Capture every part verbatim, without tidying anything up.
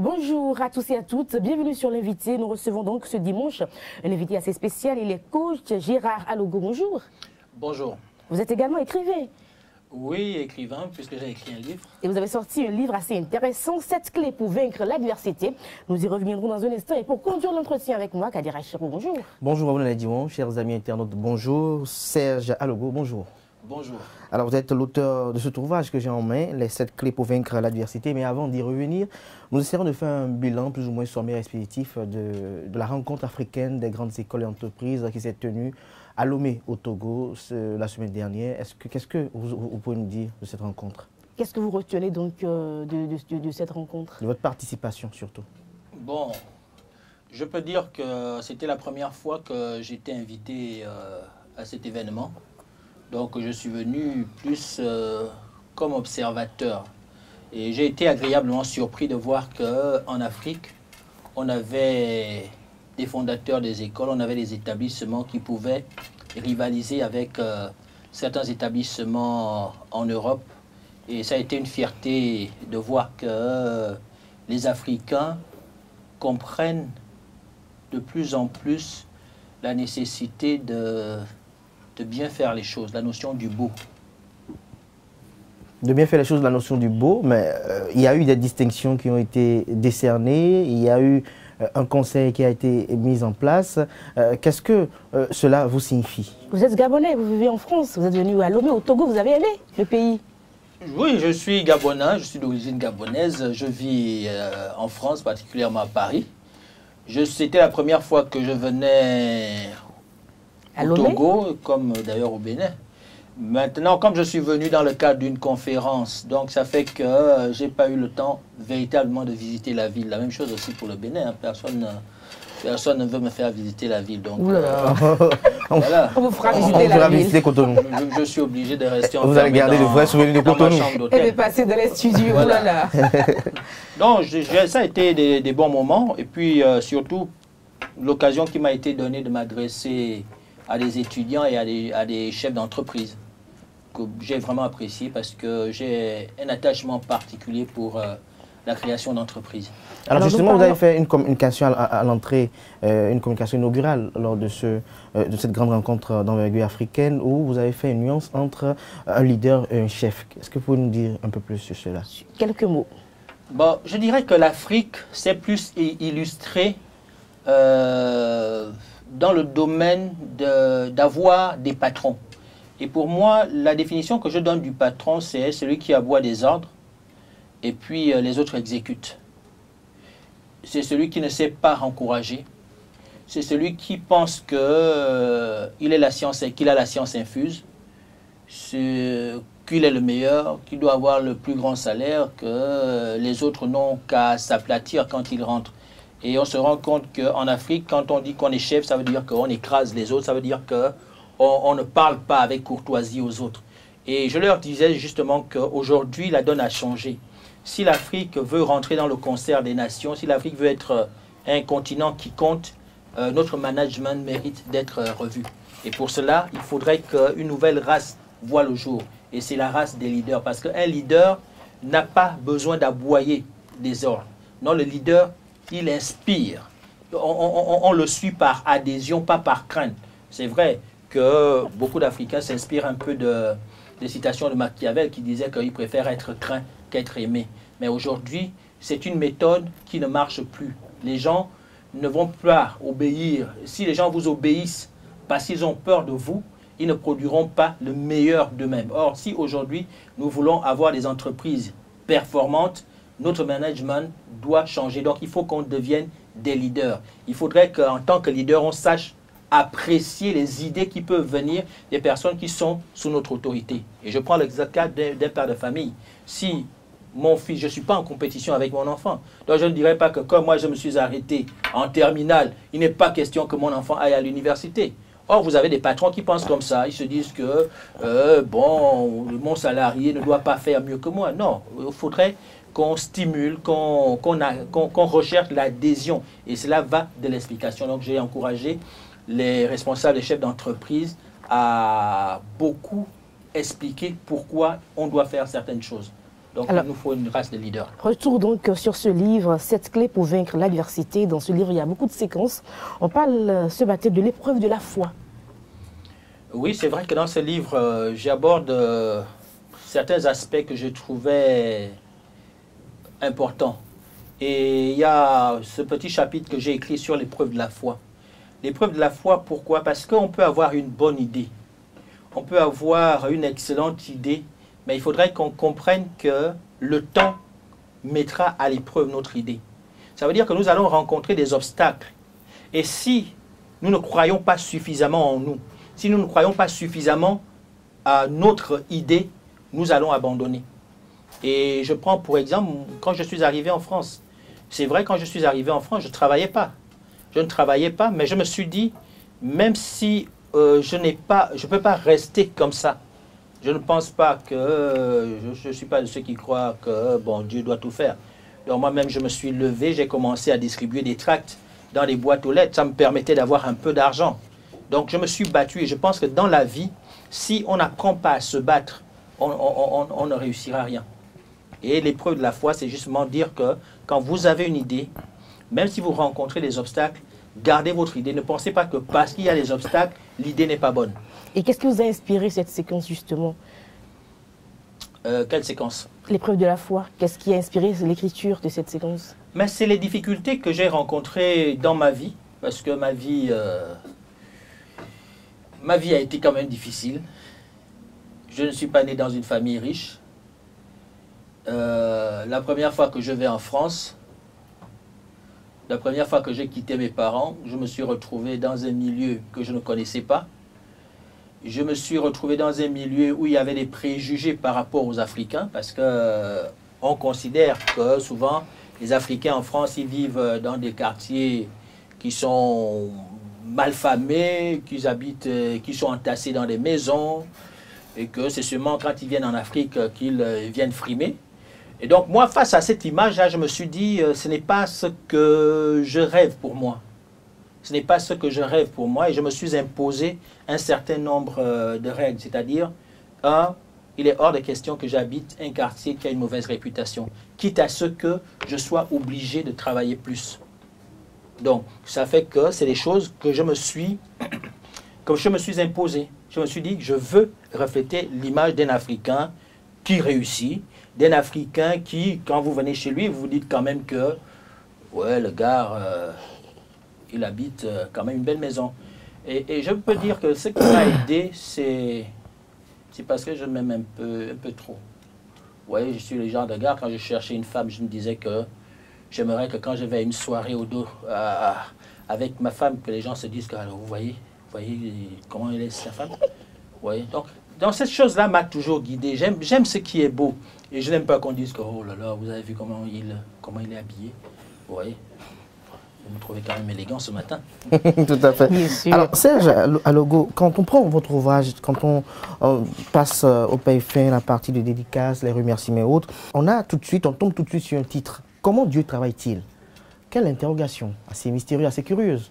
Bonjour à tous et à toutes, bienvenue sur l'invité. Nous recevons donc ce dimanche un invité assez spécial, il est coach Gérard Alogo. Bonjour. Bonjour. Vous êtes également écrivain. Oui, écrivain, puisque j'ai écrit un livre. Et vous avez sorti un livre assez intéressant, sept clés pour vaincre l'adversité. Nous y reviendrons dans un instant. Et pour conduire l'entretien avec moi, Kadira Chirou, bonjour. Bonjour, Abdoulaye Dion, chers amis internautes, bonjour. Serge Alogo, bonjour. Bonjour. Alors, vous êtes l'auteur de ce ouvrage que j'ai en main, les sept clés pour vaincre l'adversité. Mais avant d'y revenir, nous essaierons de faire un bilan plus ou moins sommaire et expéditif de, de la rencontre africaine des grandes écoles et entreprises qui s'est tenue à Lomé, au Togo, ce, la semaine dernière. Qu'est-ce que, qu que vous, vous pouvez nous dire de cette rencontre? Qu'est-ce que vous retenez donc euh, de, de, de cette rencontre? De votre participation surtout. Bon, je peux dire que c'était la première fois que j'étais invité euh, à cet événement. Donc je suis venu plus euh, comme observateur. Et j'ai été agréablement surpris de voir qu'en Afrique, on avait des fondateurs des écoles, on avait des établissements qui pouvaient rivaliser avec euh, certains établissements en Europe. Et ça a été une fierté de voir que euh, les Africains comprennent de plus en plus la nécessité de... de bien faire les choses, la notion du beau. De bien faire les choses, la notion du beau, mais euh, il y a eu des distinctions qui ont été décernées, il y a eu euh, un conseil qui a été mis en place. Euh, Qu'est-ce que euh, cela vous signifie? Vous êtes Gabonais, vous vivez en France, vous êtes venu à Lomé, au Togo, vous avez aimé le pays? Oui, je suis Gabonais, je suis d'origine gabonaise, je vis euh, en France, particulièrement à Paris. C'était la première fois que je venais au Togo, comme d'ailleurs au Bénin. Maintenant, comme je suis venu dans le cadre d'une conférence, donc ça fait que euh, j'ai pas eu le temps véritablement de visiter la ville. La même chose aussi pour le Bénin. Hein. Personne, personne ne veut me faire visiter la ville. Donc, euh, voilà. On vous fera on, visiter on la ville. Visiter Cotonou. Je, je suis obligé de rester Vous allez garder de vrais souvenirs de Cotonou. Et de passer dans les studios. Voilà. Voilà. Donc, je, je, ça a été des, des bons moments. Et puis, euh, surtout, l'occasion qui m'a été donnée de m'adresser à des étudiants et à des, à des chefs d'entreprise que j'ai vraiment apprécié parce que j'ai un attachement particulier pour euh, la création d'entreprises. Alors, Alors justement, vous avez fait une communication à, à l'entrée, euh, une communication inaugurale lors de, ce, euh, de cette grande rencontre d'envergure africaine où vous avez fait une nuance entre un leader et un chef. Est-ce que vous pouvez nous dire un peu plus sur cela? Quelques mots. Bon, je dirais que l'Afrique s'est plus illustrée euh, dans le domaine d'avoir de, des patrons. Et pour moi, la définition que je donne du patron, c'est celui qui aboie des ordres et puis euh, les autres exécutent. C'est celui qui ne sait pas encourager. C'est celui qui pense qu'il euh, est la science et qu'il a la science infuse, qu'il est le meilleur, qu'il doit avoir le plus grand salaire, que euh, les autres n'ont qu'à s'aplatir quand ils rentrent. Et on se rend compte qu'en Afrique, quand on dit qu'on est chef, ça veut dire qu'on écrase les autres, ça veut dire qu'on on ne parle pas avec courtoisie aux autres. Et je leur disais justement qu'aujourd'hui, la donne a changé. Si l'Afrique veut rentrer dans le concert des nations, si l'Afrique veut être un continent qui compte, euh, notre management mérite d'être revu. Et pour cela, il faudrait qu'une nouvelle race voie le jour. Et c'est la race des leaders. Parce qu'un leader n'a pas besoin d'aboyer des ordres. Non, le leader, il inspire. On, on, on le suit par adhésion, pas par crainte. C'est vrai que beaucoup d'Africains s'inspirent un peu de, des citations de Machiavel qui disait qu'il préfère être craint qu'être aimé. Mais aujourd'hui, c'est une méthode qui ne marche plus. Les gens ne vont pas obéir. Si les gens vous obéissent parce qu'ils ont peur de vous, ils ne produiront pas le meilleur d'eux-mêmes. Or, si aujourd'hui, nous voulons avoir des entreprises performantes, notre management doit changer. Donc, il faut qu'on devienne des leaders. Il faudrait qu'en tant que leader, on sache apprécier les idées qui peuvent venir des personnes qui sont sous notre autorité. Et je prends l'exemple d'un père de famille. Si mon fils, je ne suis pas en compétition avec mon enfant, donc je ne dirais pas que comme moi je me suis arrêté en terminale, il n'est pas question que mon enfant aille à l'université. Or, vous avez des patrons qui pensent comme ça. Ils se disent que, euh, bon, mon salarié ne doit pas faire mieux que moi. Non, il faudrait qu'on stimule, qu'on qu'on qu'on qu'on recherche l'adhésion. Et cela va de l'explication. Donc, j'ai encouragé les responsables, les chefs d'entreprise à beaucoup expliquer pourquoi on doit faire certaines choses. Donc Alors, il nous faut une race de leaders. Retour donc sur ce livre, sept clés pour vaincre l'adversité. Dans ce livre, il y a beaucoup de séquences. On parle euh, ce matin de l'épreuve de la foi. Oui, c'est vrai que dans ce livre, euh, j'aborde euh, certains aspects que je trouvais importants. Et il y a ce petit chapitre que j'ai écrit sur l'épreuve de la foi. L'épreuve de la foi, pourquoi? Parce qu'on peut avoir une bonne idée. On peut avoir une excellente idée, mais il faudrait qu'on comprenne que le temps mettra à l'épreuve notre idée. Ça veut dire que nous allons rencontrer des obstacles. Et si nous ne croyons pas suffisamment en nous, si nous ne croyons pas suffisamment à notre idée, nous allons abandonner. Et je prends pour exemple, quand je suis arrivé en France, c'est vrai, quand je suis arrivé en France, je ne travaillais pas. Je ne travaillais pas, mais je me suis dit, même si euh, je n'ai pas, je ne peux pas rester comme ça. Je ne pense pas que, euh, je ne suis pas de ceux qui croient que bon, Dieu doit tout faire. Donc moi-même, je me suis levé, j'ai commencé à distribuer des tracts dans les boîtes aux lettres. Ça me permettait d'avoir un peu d'argent. Donc je me suis battu et je pense que dans la vie, si on n'apprend pas à se battre, on, on, on, on ne réussira rien. Et l'épreuve de la foi, c'est justement dire que quand vous avez une idée, même si vous rencontrez des obstacles, gardez votre idée. Ne pensez pas que parce qu'il y a des obstacles, l'idée n'est pas bonne. Et qu'est-ce qui vous a inspiré cette séquence justement? euh, Quelle séquence? L'épreuve de la foi. Qu'est-ce qui a inspiré l'écriture de cette séquence? Mais c'est les difficultés que j'ai rencontrées dans ma vie, parce que ma vie, euh, ma vie a été quand même difficile. Je ne suis pas né dans une famille riche. Euh, la première fois que je vais en France, la première fois que j'ai quitté mes parents, je me suis retrouvé dans un milieu que je ne connaissais pas. Je me suis retrouvé dans un milieu où il y avait des préjugés par rapport aux Africains, parce que euh, on considère que souvent les Africains en France, ils vivent dans des quartiers qui sont mal famés, qu'ils habitent, euh, qui sont entassés dans des maisons, et que c'est seulement quand ils viennent en Afrique qu'ils euh, viennent frimer. Et donc moi, face à cette image-là, je me suis dit, euh, ce n'est pas ce que je rêve pour moi. Ce n'est pas ce que je rêve pour moi. Et je me suis imposé un certain nombre euh, de règles. C'est-à-dire, un, il est hors de question que j'habite un quartier qui a une mauvaise réputation. Quitte à ce que je sois obligé de travailler plus. Donc, ça fait que c'est des choses que je me suis, que je me suis imposé. Je me suis dit que je veux refléter l'image d'un Africain qui réussit, d'un Africain qui, quand vous venez chez lui, vous vous dites quand même que, ouais, le gars, euh, il habite euh, quand même une belle maison. Et, et je peux dire que ce qui m'a aidé, c'est parce que je m'aime un peu, un peu trop. Vous voyez, je suis le genre de gars, quand je cherchais une femme, je me disais que j'aimerais que quand je vais à une soirée au dos euh, avec ma femme, que les gens se disent que, alors, vous voyez, vous voyez comment elle est sa femme. Vous voyez, donc, donc cette chose-là m'a toujours guidé. J'aime ce qui est beau. Et je n'aime pas qu'on dise que, oh là là, vous avez vu comment il, comment il est habillé. Vous voyez, vous me trouvez quand même élégant ce matin. Tout à fait. Bien sûr. Alors, Serge Alogo, quand on prend votre ouvrage, quand on, on passe au paille fin, la partie de dédicaces, les remerciements et autres, on a tout de suite, on tombe tout de suite sur un titre. Comment Dieu travaille-t-il? Quelle interrogation, assez mystérieuse, assez curieuse.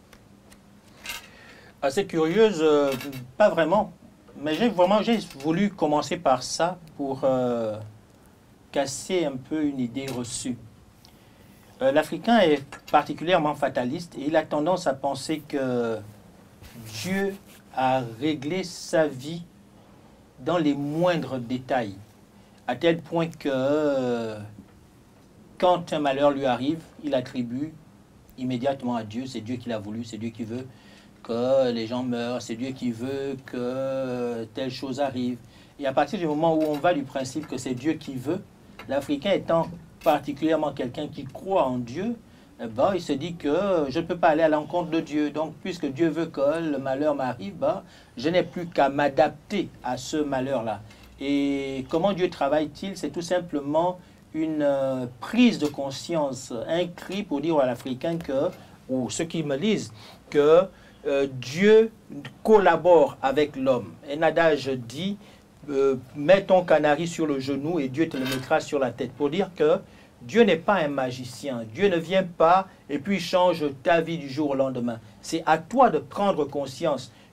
Assez curieuse, euh, pas vraiment. Mais j'ai vraiment j'ai voulu commencer par ça pour euh, casser un peu une idée reçue. Euh, L'Africain est particulièrement fataliste et il a tendance à penser que Dieu a réglé sa vie dans les moindres détails, à tel point que euh, quand un malheur lui arrive, il attribue immédiatement à Dieu, c'est Dieu qui l'a voulu, c'est Dieu qui veut que les gens meurent, c'est Dieu qui veut que telle chose arrive. Et à partir du moment où on va du principe que c'est Dieu qui veut, l'Africain étant particulièrement quelqu'un qui croit en Dieu, eh ben, il se dit que je ne peux pas aller à l'encontre de Dieu. Donc, puisque Dieu veut que le malheur m'arrive, ben, je n'ai plus qu'à m'adapter à ce malheur-là. Et comment Dieu travaille-t-il? C'est tout simplement une euh, prise de conscience, un cri pour dire à l'Africain que, ou ceux qui me lisent, que Euh, Dieu collabore avec l'homme. Un adage dit, euh, mets ton canari sur le genou et Dieu te le mettra sur la tête. Pour dire que Dieu n'est pas un magicien. Dieu ne vient pas et puis change ta vie du jour au lendemain. C'est à toi de prendre conscience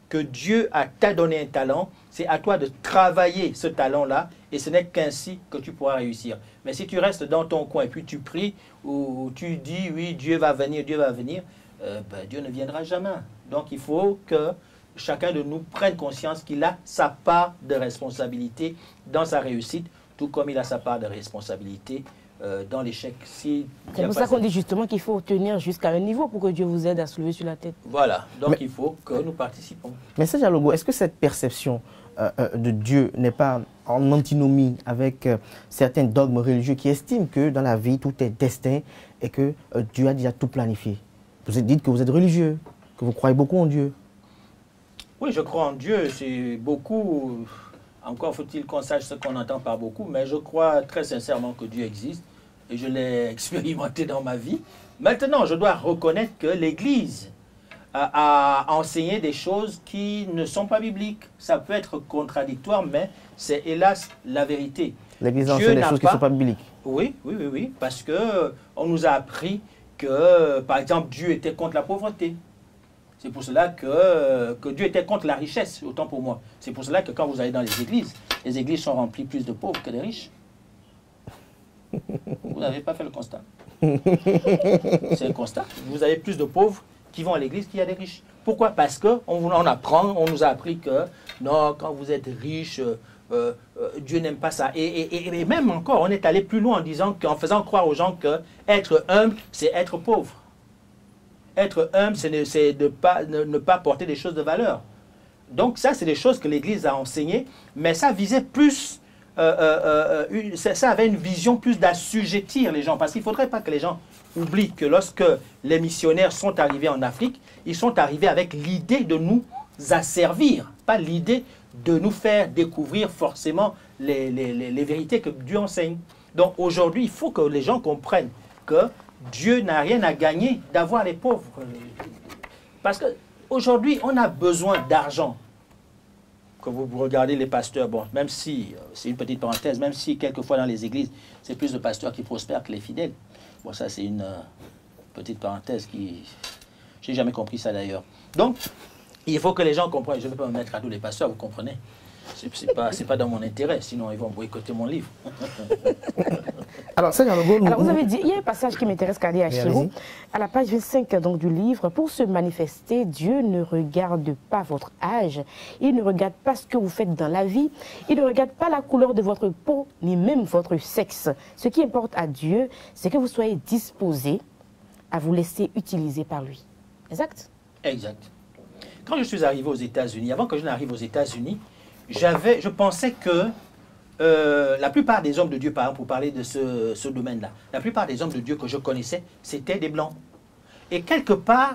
que Dieu a t'a donné un talent, c'est à toi de travailler ce talent-là, et ce n'est qu'ainsi que tu pourras réussir. Mais si tu restes dans ton coin et puis tu pries, ou tu dis, oui, Dieu va venir, Dieu va venir, euh, ben, Dieu ne viendra jamais. Donc il faut que chacun de nous prenne conscience qu'il a sa part de responsabilité dans sa réussite, tout comme il a sa part de responsabilité euh, dans l'échec. Si c'est pour ça qu'on dit justement qu'il faut tenir jusqu'à un niveau pour que Dieu vous aide à se lever sur la tête. Voilà, donc mais, il faut que nous participons. Mais ça, Dialogo, est-ce que cette perception euh, euh, de Dieu n'est pas en antinomie avec euh, certains dogmes religieux qui estiment que dans la vie, tout est destin et que euh, Dieu a déjà tout planifié? Vous dites que vous êtes religieux, que vous croyez beaucoup en Dieu. Oui, je crois en Dieu, c'est beaucoup, encore faut-il qu'on sache ce qu'on entend par beaucoup, mais je crois très sincèrement que Dieu existe et je l'ai expérimenté dans ma vie. Maintenant, je dois reconnaître que l'Église a, a enseigné des choses qui ne sont pas bibliques. Ça peut être contradictoire, mais c'est hélas la vérité. L'Église enseigne des choses qui ne sont pas bibliques. Oui, oui, oui, oui, parce qu'on nous a appris que, par exemple, Dieu était contre la pauvreté. C'est pour cela que, que Dieu était contre la richesse, autant pour moi. C'est pour cela que quand vous allez dans les églises, les églises sont remplies plus de pauvres que de riches. Vous n'avez pas fait le constat. C'est un constat. Vous avez plus de pauvres qui vont à l'église qu'il y a des riches. Pourquoi? Parce qu'on on apprend, on nous a appris que non, quand vous êtes riche, euh, euh, Dieu n'aime pas ça. Et, et, et même encore, on est allé plus loin en disant qu'en faisant croire aux gens que être humble, c'est être pauvre. Être humble, c'est ne, ne, pas, ne, ne pas porter des choses de valeur. Donc ça, c'est des choses que l'Église a enseignées, mais ça visait plus, euh, euh, euh, une, ça, ça avait une vision plus d'assujettir les gens, parce qu'il ne faudrait pas que les gens oublient que lorsque les missionnaires sont arrivés en Afrique, ils sont arrivés avec l'idée de nous asservir, pas l'idée de nous faire découvrir forcément les, les, les, les vérités que Dieu enseigne. Donc aujourd'hui, il faut que les gens comprennent que Dieu n'a rien à gagner d'avoir les pauvres. Parce qu'aujourd'hui, on a besoin d'argent. Quand vous regardez les pasteurs, bon, même si, c'est une petite parenthèse, même si quelquefois dans les églises, c'est plus de pasteurs qui prospèrent que les fidèles. Bon, ça c'est une euh, petite parenthèse qui... J'ai jamais compris ça d'ailleurs. Donc, il faut que les gens comprennent. Je ne vais pas me mettre à tous les pasteurs, vous comprenez? C'est pas, c'est pas dans mon intérêt, sinon ils vont boycotter mon livre. Alors, ça, Alors, vous avez dit, il y a un passage qui m'intéresse, Kadi Achirou, à la page vingt-cinq donc, du livre. Pour se manifester, Dieu ne regarde pas votre âge, il ne regarde pas ce que vous faites dans la vie, il ne regarde pas la couleur de votre peau, ni même votre sexe. Ce qui importe à Dieu, c'est que vous soyez disposé à vous laisser utiliser par lui. Exact? Exact. Quand je suis arrivé aux États-Unis, avant que je n'arrive aux États-Unis, j'avais, je pensais que euh, la plupart des hommes de Dieu, par exemple, pour parler de ce, ce domaine-là, la plupart des hommes de Dieu que je connaissais, c'était des Blancs. Et quelque part,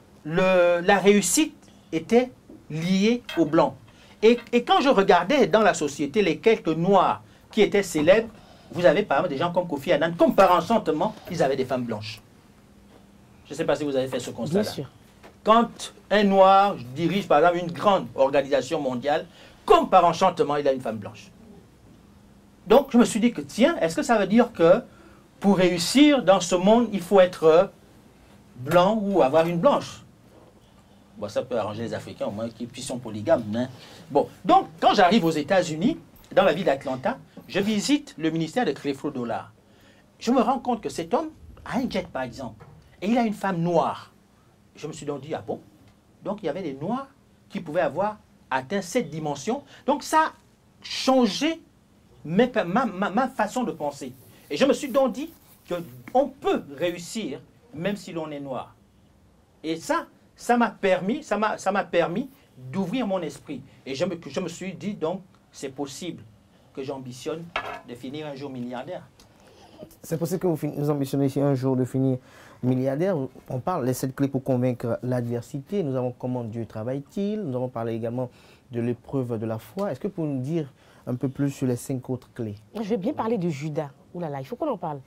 le, la réussite était liée aux Blancs. Et, et quand je regardais dans la société les quelques Noirs qui étaient célèbres, vous avez par exemple des gens comme Kofi Annan, comme par enchantement, ils avaient des femmes blanches. Je ne sais pas si vous avez fait ce constat-là. Bien sûr. Quand un Noir dirige par exemple une grande organisation mondiale, comme par enchantement, il a une femme blanche. Donc, je me suis dit que, tiens, est-ce que ça veut dire que pour réussir dans ce monde, il faut être blanc ou avoir une blanche? Bon, ça peut arranger les Africains, au moins qu'ils sont polygames. Hein? Bon, donc, quand j'arrive aux États-Unis, dans la ville d'Atlanta, je visite le ministère de Creflo Dollar. Je me rends compte que cet homme a un jet, par exemple, et il a une femme noire. Je me suis donc dit, ah bon? Donc, il y avait des Noirs qui pouvaient avoir atteint cette dimension. Donc ça a changé ma, ma, ma, ma façon de penser. Et je me suis donc dit qu'on peut réussir même si l'on est noir. Et ça, ça m'a permis, ça m'a, ça m'a permis d'ouvrir mon esprit. Et je me, je me suis dit donc, c'est possible que j'ambitionne de finir un jour milliardaire. C'est possible que vous, vous ambitionnez un jour de finir milliardaire. On parle des sept clés pour convaincre l'adversité. Nous avons comment Dieu travaille-t-il. Nous avons parlé également de l'épreuve de la foi. Est-ce que vous pouvez nous dire un peu plus sur les cinq autres clés? Je vais bien parler de Judas. Ouh là là, il faut qu'on en parle.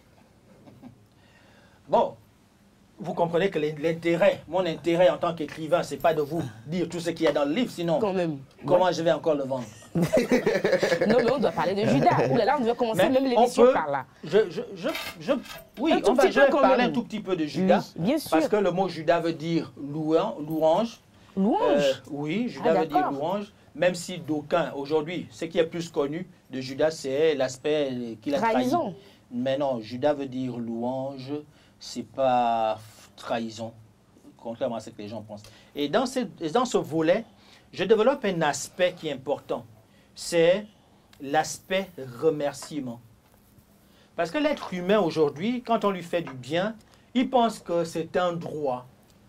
Bon, vous comprenez que l'intérêt, mon intérêt en tant qu'écrivain, c'est pas de vous dire tout ce qu'il y a dans le livre, sinon Quand même. comment Ouais. je vais encore le vendre? Non, mais on doit parler de Judas. Ouh là là, on devait commencer Mais même on l'émission peut- par là. Je, je, je, je- oui, Un tout on va, petit je peu vais quand parler même. un tout petit peu de Judas, Oui, bien sûr. parce que le mot Judas veut dire louan- louange, Louange euh, Oui, Judas ah, veut dire louange, même si d'aucuns, aujourd'hui, ce qui est plus connu de Judas, c'est l'aspect qu'il a trahi. Mais non, Judas veut dire louange, c'est pas trahison, contrairement à ce que les gens pensent. Et dans ce, dans ce volet, je développe un aspect qui est important, c'est l'aspect remerciement. Parce que l'être humain aujourd'hui, quand on lui fait du bien, il pense que c'est un droit.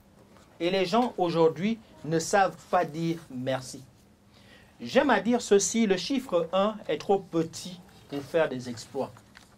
Et les gens aujourd'hui ne savent pas dire merci. J'aime à dire ceci, le chiffre un est trop petit pour faire des exploits.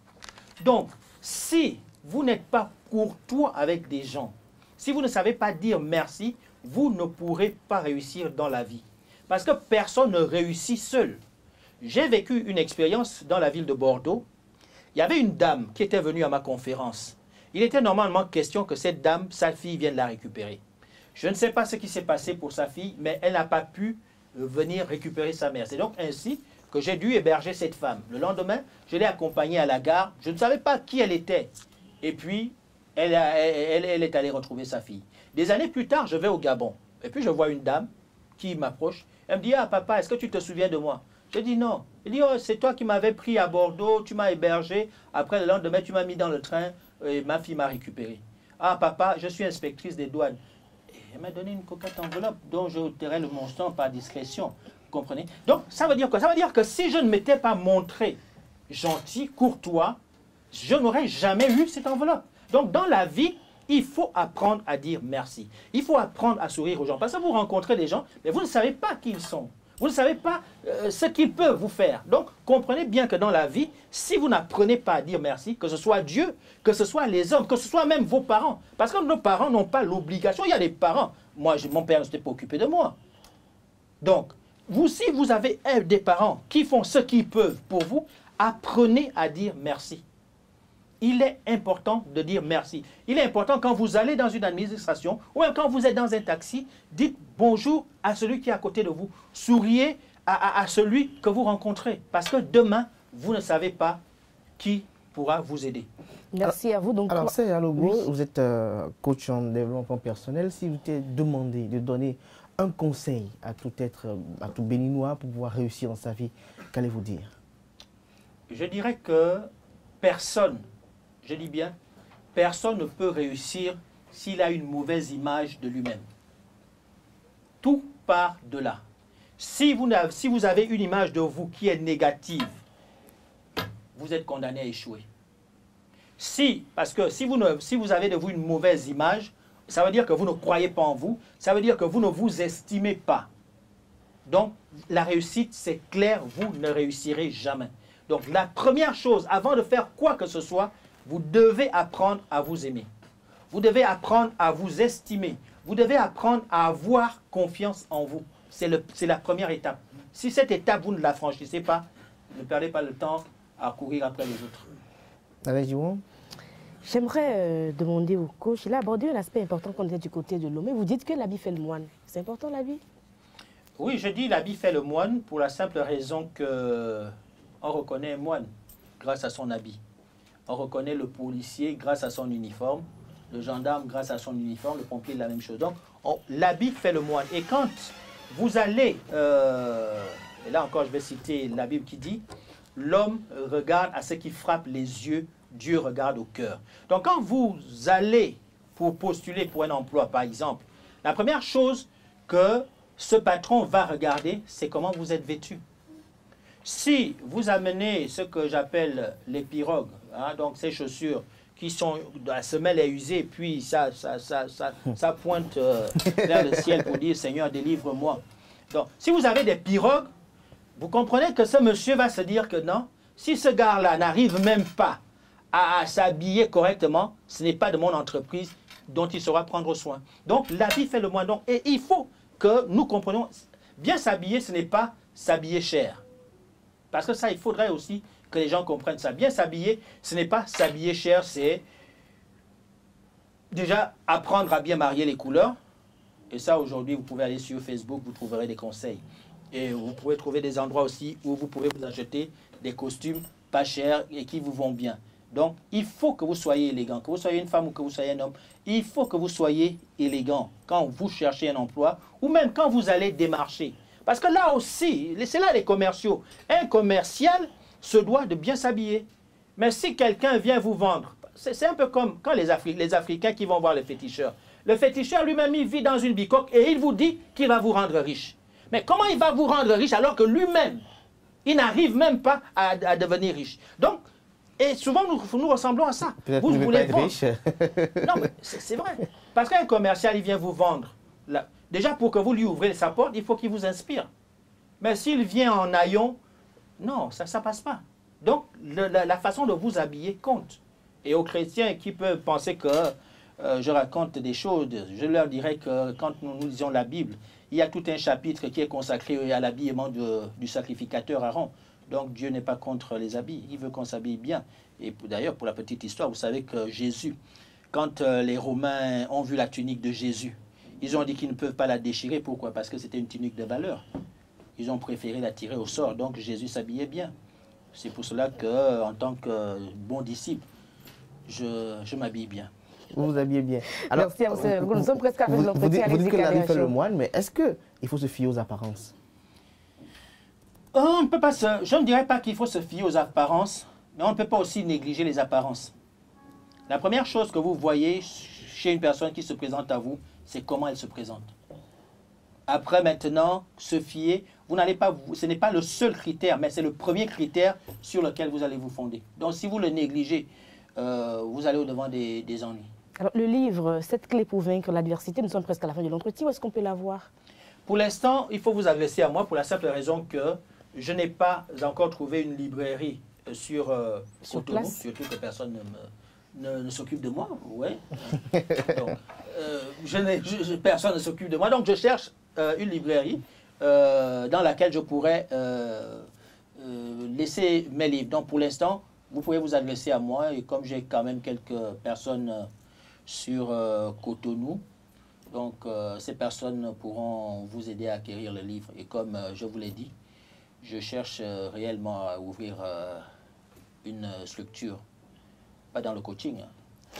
Donc, si vous n'êtes pas courtois avec des gens, si vous ne savez pas dire merci, vous ne pourrez pas réussir dans la vie. Parce que personne ne réussit seul. J'ai vécu une expérience dans la ville de Bordeaux. Il y avait une dame qui était venue à ma conférence. Il était normalement question que cette dame, sa fille, vienne la récupérer. Je ne sais pas ce qui s'est passé pour sa fille, mais elle n'a pas pu venir récupérer sa mère. C'est donc ainsi que j'ai dû héberger cette femme. Le lendemain, je l'ai accompagnée à la gare. Je ne savais pas qui elle était. Et puis, elle, a, elle, elle est allée retrouver sa fille. Des années plus tard, je vais au Gabon. Et puis, je vois une dame qui m'approche. Elle me dit, « Ah, papa, est-ce que tu te souviens de moi ?» Je dis, « Non. » Elle dit, oh, « c'est toi qui m'avais pris à Bordeaux, tu m'as hébergé. Après, le lendemain, tu m'as mis dans le train et ma fille m'a récupéré. Ah, papa, je suis inspectrice des douanes. » Elle m'a donné une coquette enveloppe dont je tairai le montant par discrétion. Vous comprenez? Donc, ça veut dire quoi? Ça veut dire que si je ne m'étais pas montré gentil, courtois, je n'aurais jamais eu cette enveloppe. Donc, dans la vie, il faut apprendre à dire merci. Il faut apprendre à sourire aux gens. Parce que vous rencontrez des gens, mais vous ne savez pas qui ils sont. Vous ne savez pas euh, ce qu'ils peuvent vous faire. Donc, comprenez bien que dans la vie, si vous n'apprenez pas à dire merci, que ce soit Dieu, que ce soit les hommes, que ce soit même vos parents, parce que nos parents n'ont pas l'obligation. Il y a des parents. Moi, je, mon père ne s'était pas occupé de moi. Donc, vous, si vous avez des parents qui font ce qu'ils peuvent pour vous, apprenez à dire merci. Il est important de dire merci. Il est important quand vous allez dans une administration ou même quand vous êtes dans un taxi, dites bonjour à celui qui est à côté de vous. Souriez à, à, à celui que vous rencontrez. Parce que demain, vous ne savez pas qui pourra vous aider. Merci alors, à vous. Donc, alors, c'est Alogo, oui. Vous êtes euh, coach en développement personnel. Si vous étiez demandé de donner un conseil à tout être, à tout béninois pour pouvoir réussir dans sa vie, qu'allez-vous dire? Je dirais que personne, je dis bien, personne ne peut réussir s'il a une mauvaise image de lui-même. Tout part de là. Si vous, si vous avez une image de vous qui est négative, vous êtes condamné à échouer. Si, parce que si vous, ne, si vous avez de vous une mauvaise image, ça veut dire que vous ne croyez pas en vous, ça veut dire que vous ne vous estimez pas. Donc, la réussite, c'est clair, vous ne réussirez jamais. Donc, la première chose, avant de faire quoi que ce soit, vous devez apprendre à vous aimer. Vous devez apprendre à vous estimer. Vous devez apprendre à avoir confiance en vous. C'est la première étape. Si cette étape, vous ne la franchissez pas, ne perdez pas le temps à courir après les autres. J'aimerais euh, demander au coach, il a abordé un aspect important quand on est du côté de l'homme. Vous dites que l'habit fait le moine. C'est important l'habit? Oui, je dis l'habit fait le moine pour la simple raison que on reconnaît un moine grâce à son habit. On reconnaît le policier grâce à son uniforme, le gendarme grâce à son uniforme, le pompier la même chose. Donc, l'habit fait le moine. Et quand vous allez, euh, et là encore je vais citer la Bible qui dit, l'homme regarde à ce qui frappe les yeux, Dieu regarde au cœur. Donc quand vous allez pour postuler pour un emploi, par exemple, la première chose que ce patron va regarder, c'est comment vous êtes vêtu. Si vous amenez ce que j'appelle les pirogues, hein, donc ces chaussures qui sont, la semelle est usée, puis ça, ça, ça, ça, ça pointe euh, vers le ciel pour dire « Seigneur, délivre-moi ». Donc, si vous avez des pirogues, vous comprenez que ce monsieur va se dire que non, si ce gars-là n'arrive même pas à, à s'habiller correctement, ce n'est pas de mon entreprise dont il saura prendre soin. Donc, l'habit fait le moine. Donc, et il faut que nous comprenions, bien s'habiller, ce n'est pas s'habiller cher. Parce que ça, il faudrait aussi que les gens comprennent ça. Bien s'habiller, ce n'est pas s'habiller cher, c'est déjà apprendre à bien marier les couleurs. Et ça, aujourd'hui, vous pouvez aller sur Facebook, vous trouverez des conseils. Et vous pouvez trouver des endroits aussi où vous pouvez vous acheter des costumes pas chers et qui vous vont bien. Donc, il faut que vous soyez élégant, que vous soyez une femme ou que vous soyez un homme. Il faut que vous soyez élégant quand vous cherchez un emploi ou même quand vous allez démarcher. Parce que là aussi, c'est là les commerciaux. Un commercial se doit de bien s'habiller. Mais si quelqu'un vient vous vendre, c'est un peu comme quand les, Afri les Africains qui vont voir le féticheur. Le féticheur lui-même, il vit dans une bicoque et il vous dit qu'il va vous rendre riche. Mais comment il va vous rendre riche alors que lui-même, il n'arrive même pas à, à devenir riche? Donc, et souvent, nous, nous ressemblons à ça. Peut-être qu'il ne veut pas être riche. Non, mais c'est vrai. Parce qu'un commercial, il vient vous vendre. Là. Déjà, pour que vous lui ouvrez sa porte, il faut qu'il vous inspire. Mais s'il vient en haillons, non, ça ne passe pas. Donc, le, la, la façon de vous habiller compte. Et aux chrétiens qui peuvent penser que euh, je raconte des choses, je leur dirais que quand nous, nous lisons la Bible, il y a tout un chapitre qui est consacré à l'habillement du sacrificateur Aaron. Donc Dieu n'est pas contre les habits, il veut qu'on s'habille bien. Et d'ailleurs, pour la petite histoire, vous savez que Jésus, quand euh, les Romains ont vu la tunique de Jésus, ils ont dit qu'ils ne peuvent pas la déchirer. Pourquoi? Parce que c'était une tunique de valeur. Ils ont préféré la tirer au sort, donc Jésus s'habillait bien. C'est pour cela que, en tant que bon disciple, je, je m'habille bien. Vous vous habillez bien. Alors, merci, vous, nous sommes presque à la fin de l'entretien. Vous dites que la vie fait le moine, mais est-ce qu'il faut se fier aux apparences? On ne peut pas se, je ne dirais pas qu'il faut se fier aux apparences, mais on ne peut pas aussi négliger les apparences. La première chose que vous voyez chez une personne qui se présente à vous, c'est comment elle se présente. Après, maintenant, se fier, vous n'allez pas, ce n'est pas le seul critère, mais c'est le premier critère sur lequel vous allez vous fonder. Donc, si vous le négligez, euh, vous allez au-devant des, des ennuis. Alors, le livre, sept clés pour vaincre l'adversité, nous sommes presque à la fin de l'entretien. Où est-ce qu'on peut l'avoir? Pour l'instant, il faut vous adresser à moi pour la simple raison que je n'ai pas encore trouvé une librairie sur, euh, sur Cotonou, surtout que personne ne, ne, ne s'occupe de moi. Ouais. Donc, euh, je je, je, personne ne s'occupe de moi. Donc, je cherche euh, une librairie euh, dans laquelle je pourrais euh, euh, laisser mes livres. Donc, pour l'instant, vous pouvez vous adresser à moi. Et comme j'ai quand même quelques personnes euh, sur euh, Cotonou, donc euh, ces personnes pourront vous aider à acquérir le livre. Et comme euh, je vous l'ai dit, je cherche euh, réellement à ouvrir euh, une structure, pas dans le coaching, hein.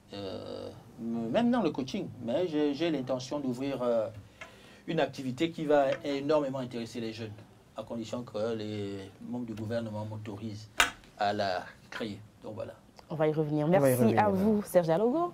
euh, même dans le coaching, mais j'ai l'intention d'ouvrir euh, une activité qui va énormément intéresser les jeunes, à condition que les membres du gouvernement m'autorisent à la créer. Donc voilà. On va y revenir. Merci y revenir, à vous, Serge Dialogo.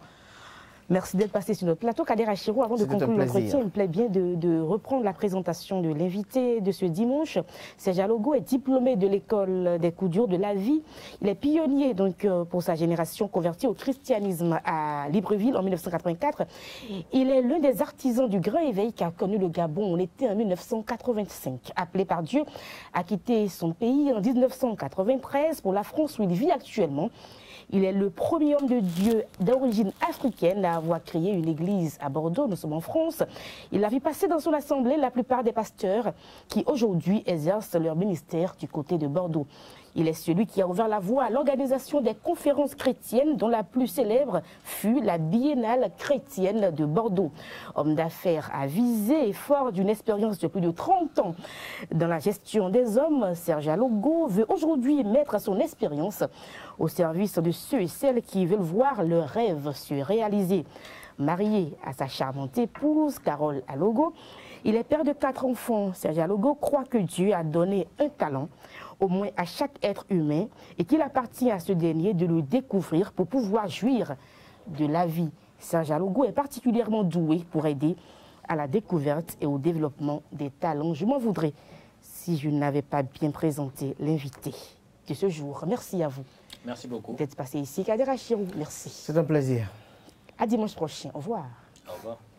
Merci d'être passé sur notre plateau. Kader Achirou, avant de conclure l'entretien, il me plaît bien de, de reprendre la présentation de l'invité de ce dimanche. Serge Dialogo est diplômé de l'école des coups durs de la vie. Il est pionnier donc, pour sa génération convertie au christianisme à Libreville en mille neuf cent quatre-vingt-quatre. Il est l'un des artisans du grand éveil qui a connu le Gabon en été en mille neuf cent quatre-vingt-cinq. Appelé par Dieu à quitter son pays en mille neuf cent quatre-vingt-treize pour la France où il vit actuellement. Il est le premier homme de Dieu d'origine africaine à avoir créé une église à Bordeaux, nous sommes en France. Il a vu passer dans son assemblée la plupart des pasteurs qui aujourd'hui exercent leur ministère du côté de Bordeaux. Il est celui qui a ouvert la voie à l'organisation des conférences chrétiennes dont la plus célèbre fut la Biennale chrétienne de Bordeaux. Homme d'affaires avisé et fort d'une expérience de plus de trente ans dans la gestion des hommes, Serge Dialogo veut aujourd'hui mettre son expérience au service de ceux et celles qui veulent voir leurs rêves se réaliser. Marié à sa charmante épouse, Carole Dialogo, il est père de quatre enfants. Serge Dialogo croit que Dieu a donné un talent, au moins à chaque être humain, et qu'il appartient à ce dernier de le découvrir pour pouvoir jouir de la vie. Serge Dialogo est particulièrement doué pour aider à la découverte et au développement des talents. Je m'en voudrais si je n'avais pas bien présenté l'invité de ce jour. Merci à vous. Merci beaucoup d'être passé ici. Kader Achirou, merci. C'est un plaisir. À dimanche prochain. Au revoir. Au revoir.